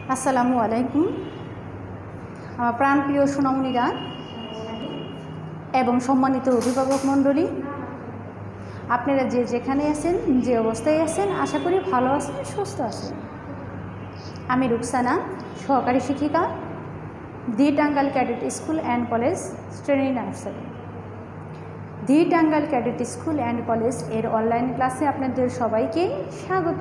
আসসালামু আলাইকুম। আমার প্রাণপ্রিয় সোনামণিরা এবং সম্মানিত অভিভাবক মণ্ডলী, আপনারা যে যেখানে আছেন, যে অবস্থায় আছেন, আশা করি ভালো আছেন, সুস্থ আছেন। আমি রুকসানা, সহকারী শিক্ষিকা, the Tangail cadet school and college, শ্রেণী nursery. The Tangail cadet school and college এর অনলাইন ক্লাসে আপনাদের সবাইকে স্বাগত।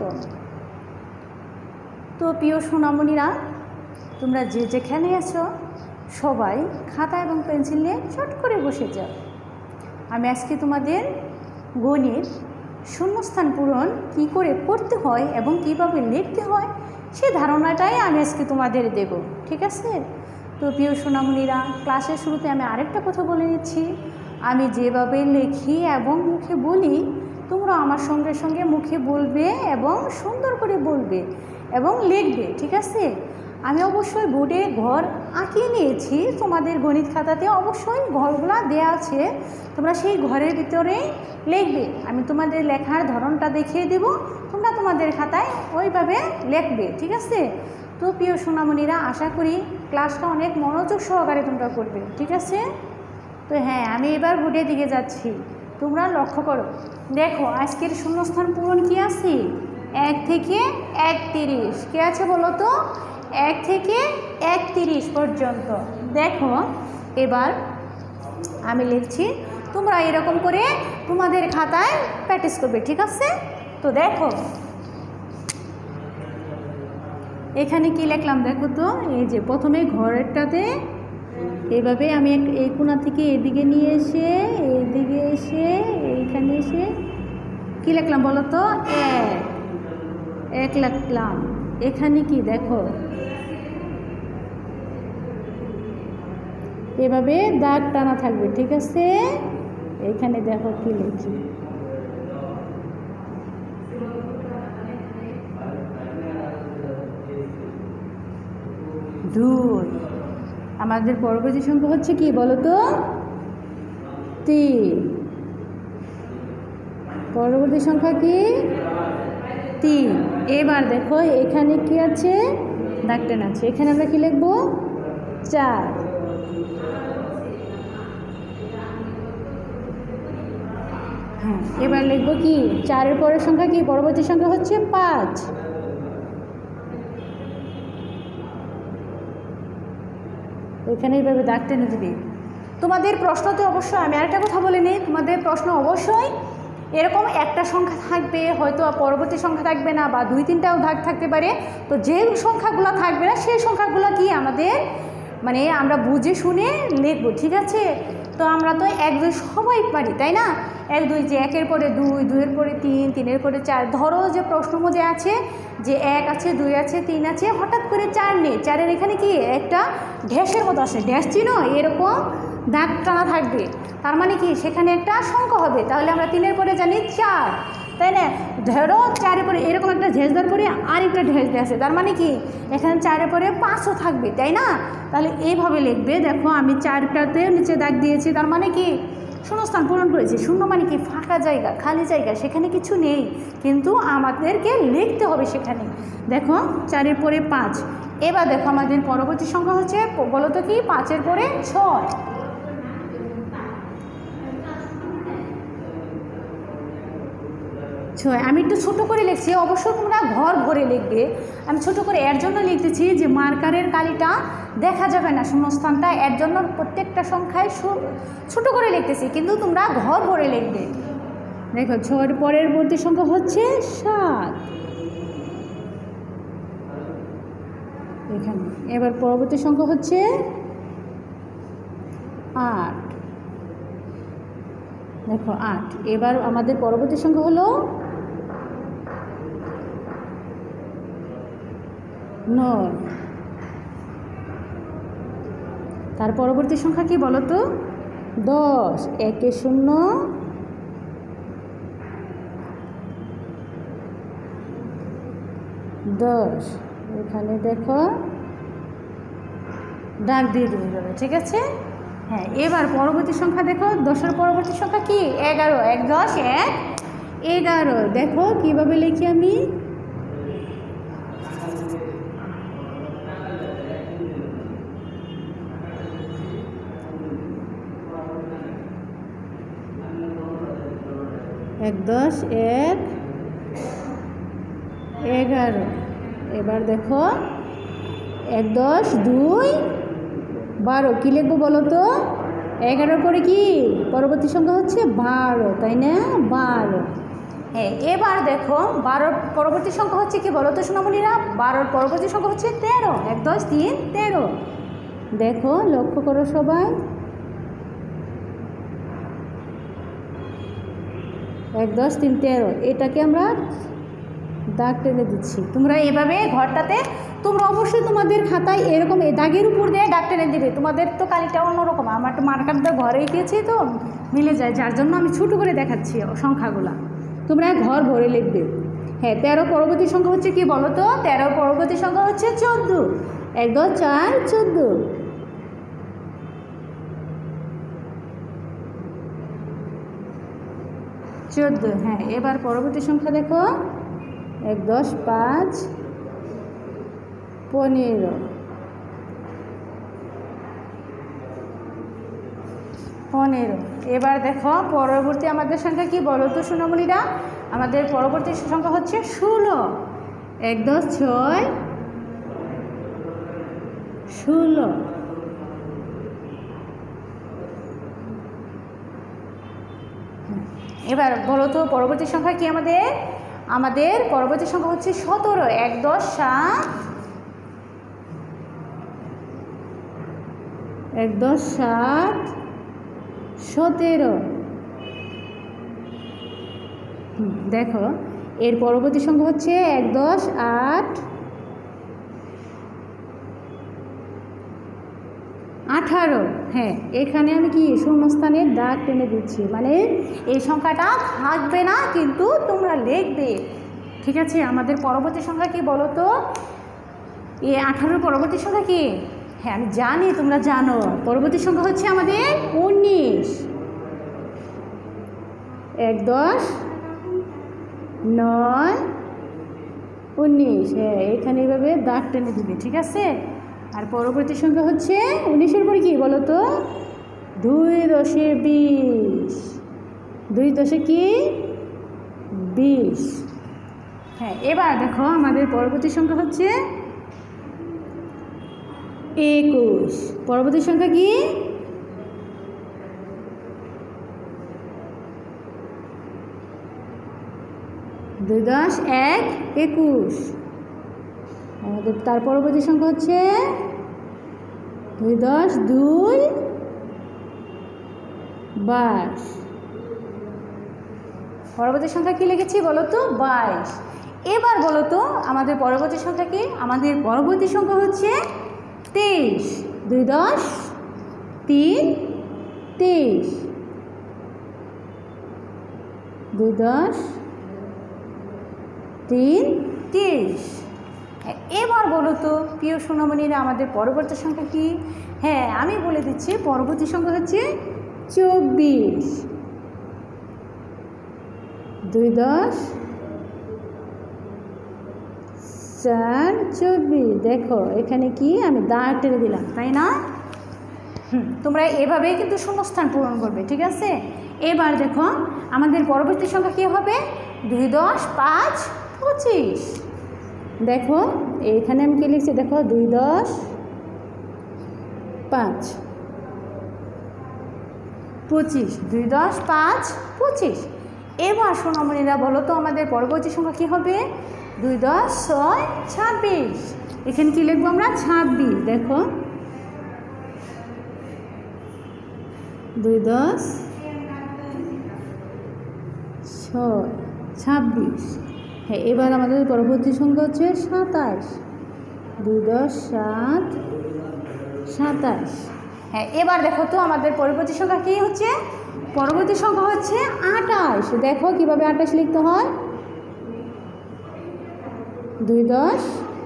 তো প্রিয় সোনামণিরা, তোমরা যে যেখানে আছো সবাই খাতা এবং পেন্সিল নিয়ে চট করে বসে যাও। আমি আজকে তোমাদের গণিত শূন্যস্থান পূরণ কী করে করতে হয় এবং কীভাবে লিখতে হয় সে ধারণাটাই আমি আজকে তোমাদের দেব, ঠিক আছে? তো প্রিয় সোনামণিরা, ক্লাসের শুরুতে আমি আরেকটা কথা বলে নিচ্ছি। আমি যেভাবে লিখি এবং মুখে বলি, তোমরা আমার সঙ্গে সঙ্গে মুখে বলবে এবং সুন্দর করে বলবে এবং লিখবে, ঠিক আছে? আমি অবশ্যই বোর্ডে ঘর আঁকিয়ে নিয়েছি, তোমাদের গণিত খাতাতে অবশ্যই ঘরগুলো দেওয়া আছে, তোমরা সেই ঘরের ভিতরে লিখবে। আমি তোমাদের লেখার ধরনটা দেখিয়ে দেব, তোমরা তোমাদের খাতায় ওইভাবে লিখবে, ঠিক আছে? তো প্রিয় সোনামণিরা, আশা করি ক্লাসটা অনেক মনোযোগ সহকারে তোমরা করবে, ঠিক আছে? তো হ্যাঁ, আমি এবার বোর্ডের দিকে যাচ্ছি, তোমরা লক্ষ্য করো। দেখো আজকের শূন্যস্থান পূরণ কি আছে? 1 থেকে 31 কে আছে বলো তো? 1 থেকে 31 পর্যন্ত। দেখো এবার আমি লিখছি, তোমরা এরকম করে তোমাদের খাতায় প্র্যাকটিস করবে, ঠিক আছে? তো দেখো এখানে কি লিখলাম দেখো তো। এই যে প্রথমে ঘরেরটাতে এইভাবে আমি এই কোণা থেকে এদিকে নিয়ে এসে এইদিকে এসে এইখানে এসে কি লিখলাম বলো তো? 1 লিখলাম। এখানে কি দেখো এভাবে দাগ টানা থাকবে, ঠিক আছে? এখানে দেখো কি লিখি, 2। আমাদের পরবর্তী সংখ্যা হচ্ছে কি বলো তো? 3। পরবর্তী সংখ্যা কি? 3। এবার দেখো এখানে কি আছে? দাগ টানা আছে। এখানে আমরা কি লিখবো? 4। হ্যাঁ, এবার লিখবো কি? 4-এর পরের সংখ্যা কি? পরবর্তী সংখ্যা হচ্ছে 5। এখানে এইভাবে দাগ টেনে দিবি। তোমাদের প্রশ্নতে অবশ্যই আমি আরেকটা কথা বলে নিই, তোমাদের প্রশ্ন অবশ্যই এরকম একটা সংখ্যা থাকবে, হয়তো পরবর্তী সংখ্যা থাকবে না, বা 2-3টাও দাগ থাকতে পারে। তো যে সংখ্যাগুলো থাকবে না সেই সংখ্যাগুলো কি আমাদের মানে আমরা বুঝে শুনে লিখবো, ঠিক আছে? তো আমরা তো 1 2 সবাই পারি, তাই না? 1 2 যে 1-এর পরে 2, 2-এর পরে 3, 3-এর পরে 4। ধরো যে প্রশ্ন মধ্যে আছে যে 1 আছে, 2 আছে, 3 আছে, হঠাৎ করে 4 নেই। 4-এর এখানে কি একটা ড্যাশের মতো আছে, ড্যাশ চিনো? এরকম দাগ টানা থাকবে, তার মানে কি সেখানে একটা সংখ্যা হবে। তাহলে আমরা 3-এর পরে জানি 4, তাই না? ধরো 4-এর পরে এরকম একটা ঢেস দেওয়ার পরে আরেকটা ঢেস দিয়ে আছে, তার মানে কি এখানে 4-এর পরে 5ও থাকবে, তাই না? তাহলে এইভাবে লিখবে। দেখো আমি 4টাতে নিচে দাগ দিয়েছি, তার মানে কি শূন্যস্থান পূরণ করেছি। শূন্য মানে কি ফাঁকা জায়গা, খালি জায়গা, সেখানে কিছু নেই, কিন্তু আমাদেরকে লিখতে হবে সেখানে। দেখো 4-এর পরে 5। এবার দেখো আমাদের পরবর্তী সংখ্যা হচ্ছে বলো তো কি? 5-এর পরে 6। আমি একটু ছোটো করে লিখছি, অবশ্যই তোমরা ঘর ভরে লিখবে। আমি ছোটো করে এর জন্য লিখতেছি যে মার্কারের কালিটা দেখা যাবে না শূন্যস্থানটা, এর জন্য প্রত্যেকটা সংখ্যায় ছোটো করে লিখতেছি, কিন্তু তোমরা ঘর ভরে লিখবে। দেখো 6-এর পরবর্তী সংখ্যা হচ্ছে 7 এখানে। এবার পরবর্তী সংখ্যা হচ্ছে 8। দেখো 8। এবার আমাদের পরবর্তী সংখ্যা হলো 9। তার পরবর্তী সংখ্যা কি বলো তো? 10। 1 0 10। এখানে দেখো দাগ দিয়ে দেবে, ঠিক আছে? হ্যাঁ, এবার পরবর্তী সংখ্যা দেখো, 10-এর পরবর্তী সংখ্যা কি? 11। 1 10 1 11। দেখো কিভাবে লিখি আমি, এক 10 1 11। এবার দেখো 1 10 2 12। কী লিখবো বলো তো? 11 পরে কি পরবর্তী সংখ্যা হচ্ছে 12, তাই না? 12। হ্যাঁ, এবার দেখো 12 পরবর্তী সংখ্যা হচ্ছে কি বলো তো সোনামণিরা? 12 পরবর্তী সংখ্যা হচ্ছে 13। 1 10 3 13। দেখো, লক্ষ্য করো সবাই। 1 10 3 13। এটাকে আমরা দাগ টেনে দিচ্ছি। তোমরা এভাবে ঘরটাতে তোমরা অবশ্যই তোমাদের খাতায় এরকম দাগের উপর দিয়ে দাগ টেনে দিবে। তোমাদের তো কালিটা অন্যরকম, আমার তো মার্কারটা ঘরে এঁকেছি তো মিলে যায়, যার জন্য আমি ছোটো করে দেখাচ্ছি সংখ্যাগুলো। তোমরা ঘর ভরে লিখবে। হ্যাঁ, 13 পরবর্তী সংখ্যা হচ্ছে কি বলো তো? 13 পরবর্তী সংখ্যা হচ্ছে 14। 1 2 4 14। হ্যাঁ, এবার পরবর্তী সংখ্যা দেখো 1 10 5 15। এবার দেখো পরবর্তী আমাদের সংখ্যা কি বলো তো সোনামণিরা? আমাদের পরবর্তী সংখ্যা হচ্ছে 16। 1 10 6 16। এবার বলো তো পরবর্তী সংখ্যা কি আমাদের? আমাদের পরবর্তী সংখ্যা হচ্ছে 17। 1 10 7 1 10 7 17। দেখো, এর পরবর্তী সংখ্যা হচ্ছে 1 10 8 18। হ্যাঁ, এখানে আমি কি শূন্যস্থানের দাগ টেনে দিচ্ছি, মানে এই সংখ্যাটা থাকবে না, কিন্তু তোমরা লিখবে। ঠিক আছে? আমাদের পরবর্তী সংখ্যা কি বলো তো? এই 18 পরবর্তী সংখ্যা কি? হ্যাঁ, আমি জানি তোমরা জানো। পরবর্তী সংখ্যা হচ্ছে আমাদের 19। 1 10 9 19। হ্যাঁ, এখানে এইভাবে দাগ টেনে দিবে। ঠিক আছে? আর পরবর্তী সংখ্যা হচ্ছে 19-এর পরে কি বলো তো? 2 10 20। 2 10 কি 20। হ্যাঁ, এবার দেখো আমাদের পরবর্তী সংখ্যা হচ্ছে 21। পরবর্তী সংখ্যা কি? 2 10 1 21। আমাদের তার পরবর্তী সংখ্যা হচ্ছে 2 10 2 22। পরবর্তী সংখ্যা কি লিখেছি বলো তো? 22। এবার বলো তো আমাদের পরবর্তী সংখ্যা কি? আমাদের পরবর্তী সংখ্যা হচ্ছে 23। 2 10 3 23। 2 10 3 23। এবার বলো তো প্রিয় সোনামণিরা আমাদের পরবর্তী সংখ্যা কি? হ্যাঁ, আমি বলে দিচ্ছি। পরবর্তী সংখ্যা হচ্ছে 24। 2 10 4 24। দেখো, এখানে কি আমি দাগ টেনে দিলাম, তাই না? তোমরা এভাবেই কিন্তু শূন্যস্থান পূরণ করবে। ঠিক আছে? এবার দেখো আমাদের পরবর্তী সংখ্যা কী হবে? 2 10 5 25। দেখো, এখানে আমি কি লিখছি? দেখো, 2 10 5 25। 2 10 5 25। এবার সোনামণিরা বলো তো আমাদের পরবর্তী সংখ্যা কী হবে? 2 10 6 26। এখানে কি লিখবো আমরা? 26। দেখো, 2 10 6 26। হ্যাঁ, এবার আমাদের পরবর্তী সংখ্যা হচ্ছে 27। 2 10 7 27। হ্যাঁ, এবার দেখো তো আমাদের পরবর্তী সংখ্যা কী হচ্ছে? পরবর্তী সংখ্যা হচ্ছে 28। দেখো কিভাবে 28 লিখতে হয়। 2 10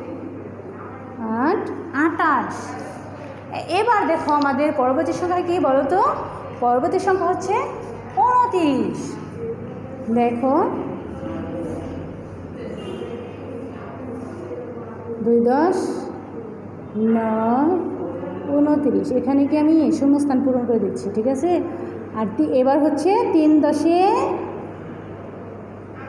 8 28। এবার দেখো আমাদের পরবর্তী সংখ্যা কী বলো তো? পরবর্তী সংখ্যা হচ্ছে 29। দেখো, 2 10 9 29। এখানে কি আমি শূন্যস্থান পূরণ করে দিচ্ছি। ঠিক আছে? আর এবার হচ্ছে 3 10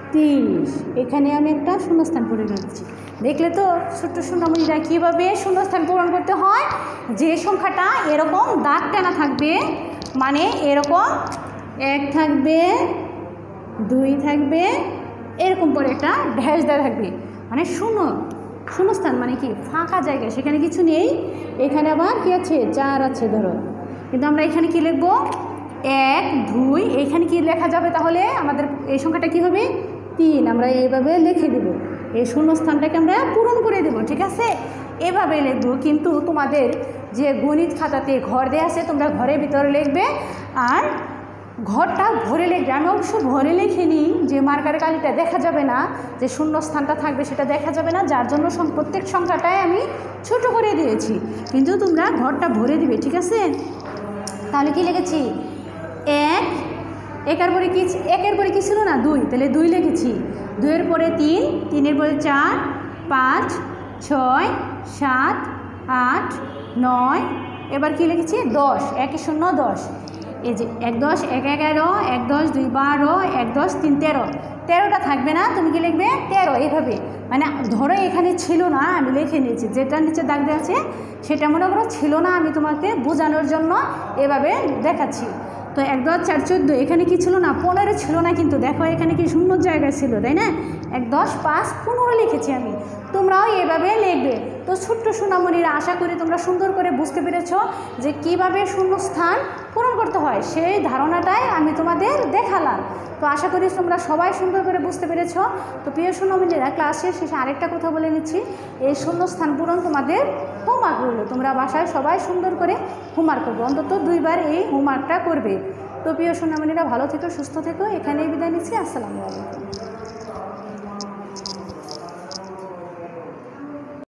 30। এখানে আমি একটা শূন্যস্থান পূরণ করছি। দেখলে তো ছোট্ট সোনামণিরা কীভাবে শূন্যস্থান পূরণ করতে হয়। যে সংখ্যাটা এরকম দাগ টানা থাকবে, মানে এরকম 1 থাকবে, 2 থাকবে, এরকম করে একটা ড্যাশ দেওয়া থাকবে, মানে শূন্যস্থান মানে কি ফাঁকা জায়গা, সেখানে কিছু নেই। এখানে আবার কী আছে, 4 আছে ধরো, কিন্তু আমরা এখানে কি লিখব 1 2। এখানে কি লেখা যাবে তাহলে আমাদের এই সংখ্যাটা কি হবে 3। আমরা এইভাবে লিখে দেব, এই শূন্যস্থানটাকে আমরা পূরণ করে দেব, ঠিক আছে। এভাবে লিখব। কিন্তু তোমাদের যে গণিত খাতাতে ঘর দেওয়া আছে, তোমরা ঘরের ভিতরে লিখবে আর ঘরটা ভরে লিখবে। আমি অবশ্য ভরে লিখে নিই, যে মার্কারের কালিটা দেখা যাবে না, যে শূন্যস্থানটা থাকবে সেটা দেখা যাবে না, যার জন্য প্রত্যেক সংখ্যাটাই আমি ছোট করে দিয়েছি। কিন্তু তোমরা ঘরটা ভরে দিবে, ঠিক আছে। তাহলে কি লিখেছি 1, একের পরে কি ছিল না 2, তাহলে 2 লিখেছি। 2-এর পরে 3, 3-এর পরে 4, 5, 6, 7, 8, 9, এবার কি লিখেছি 10। 1 0 10। এই যে 1 10 1 11, 1 10 2 12, 1 10 3 13। 13টা থাকবে না, তুমি কি লিখবে 13 এইভাবে। মানে ধরো এখানে ছিল না, আমি লিখে নিয়েছি, যেটা নিচে দাগ দেওয়া আছে সেটা মনে করো ছিল না, আমি তোমাকে বোঝানোর জন্য এভাবে দেখাচ্ছি। তো 1 10 4 14, এখানে কি ছিল না 15 ছিল না, কিন্তু দেখো এখানে কি শূন্য জায়গা ছিল, তাই না। 1 10 5 15 লিখেছি আমি, তোমরাও এভাবে লিখবে। তো ছোট্ট সোনামণিরা, আশা করি তোমরা সুন্দর করে বুঝতে পেরেছ যে কিভাবে শূন্যস্থান পূরণ করতে হয়, সেই ধারণাটাই আমি তোমাদের দেখালাম। তো আশা করি তোমরা সবাই সুন্দর করে বুঝতে পেরেছ। তো প্রিয় সোনামণিরা, ক্লাসের শেষে আরেকটা কথা বলে নিচ্ছি, এই শূন্যস্থান পূরণ তোমাদের হোমওয়ার্ক রইল। তোমরা বাসায় সবাই সুন্দর করে হোমওয়ার্ক করবে, অন্তত 2 বার এই হোমওয়ার্কটা করবে। তো প্রিয় সোনামণিরা, ভালো থেকো, সুস্থ থেকো। এখানেই বিদায় নিচ্ছি। আসসালামু আলাইকুম।